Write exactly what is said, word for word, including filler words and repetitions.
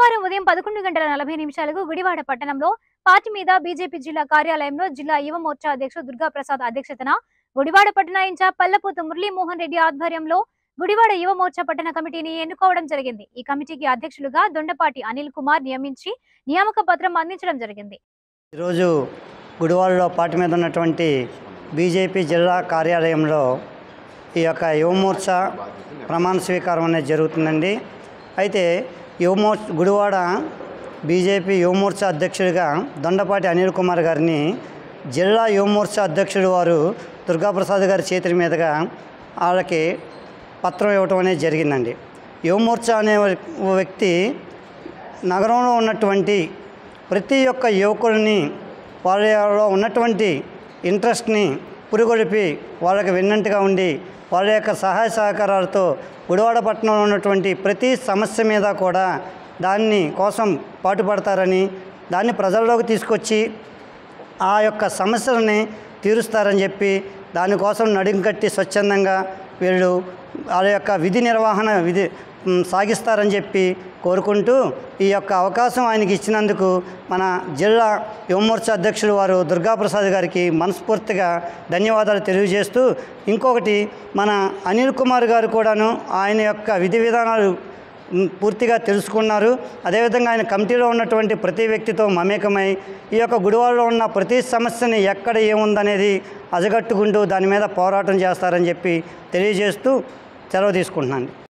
గురువారం ఉదయం పదకొండు గంటల నలభై నిమిషాలకు గుడివాడ పట్టణంలో పార్టీ మీద బీజేపీ జిల్లా కార్యాలయంలో జిల్లా యువ మోర్చా అధ్యక్షుడు దుర్గా ప్రసాద్ అధ్యక్షతన గుడివాడ పట్టణ ఇన్ఛార్జ్ పల్లపూత మురళీమోహన్ రెడ్డి ఆధ్వర్యంలో గుడివాడ యువ మోర్చా పట్టణ కమిటీని ఎన్నుకోవడం జరిగింది। ఈ కమిటీకి అధ్యక్షులుగా దొండపాటి అనిల్ కుమార్ నియమించి నియామక పత్రం అందించడం జరిగింది। ఈ రోజు గుడివాడలో పార్టీ మీద ఉన్నటువంటి బీజేపీ జిల్లా కార్యాలయంలో ఈ యొక్క యువ మోర్చా ప్రమాణ స్వీకారం అనేది జరుగుతుందండి। అయితే యువ మోర్చ గుడివాడ బీజేపీ యువ మోర్చా అధ్యక్షుడిగా దొండపాటి అనిల్ కుమార్ గారిని జిల్లా యువ మోర్చా అధ్యక్షుడు వారు దుర్గాప్రసాద్ గారి చేతుల మీదుగా వాళ్ళకి పత్రం ఇవ్వటం అనేది జరిగిందండి। యువ మోర్చా అనే వ్యక్తి నగరంలో ఉన్నటువంటి ప్రతి ఒక్క యువకుడిని వాళ్ళలో ఉన్నటువంటి ఇంట్రెస్ట్ని పురిగొలిపి వాళ్ళకి విన్నట్టుగా ఉండి వాళ్ళ యొక్క సహాయ సహకారాలతో గుడివాడ పట్టణంలో ఉన్నటువంటి ప్రతి సమస్య మీద కూడా దాన్ని కోసం పాటుపడతారని, దాన్ని ప్రజల్లోకి తీసుకొచ్చి ఆ యొక్క సమస్యలని తీరుస్తారని చెప్పి దానికోసం నడుం కట్టి స్వచ్ఛందంగా వీళ్ళు వాళ్ళ యొక్క విధి నిర్వహణ విధి సాగిస్తారని చెప్పి కోరుకుంటూ ఈ యొక్క అవకాశం ఆయనకి ఇచ్చినందుకు మన జిల్లా యువ మోర్చా అధ్యక్షుడు వారు దుర్గాప్రసాద్ గారికి మనస్ఫూర్తిగా ధన్యవాదాలు తెలియజేస్తూ, ఇంకొకటి మన అనిల్ కుమార్ గారు కూడాను ఆయన యొక్క విధి విధానాలు పూర్తిగా తెలుసుకున్నారు। అదేవిధంగా ఆయన కమిటీలో ఉన్నటువంటి ప్రతి వ్యక్తితో మమేకమై ఈ యొక్క గుడివాడలో ఉన్న ప్రతి సమస్యని ఎక్కడ ఏముందనేది అజగట్టుకుంటూ దాని మీద పోరాటం చేస్తారని చెప్పి తెలియజేస్తూ సెలవు తీసుకుంటున్నాను।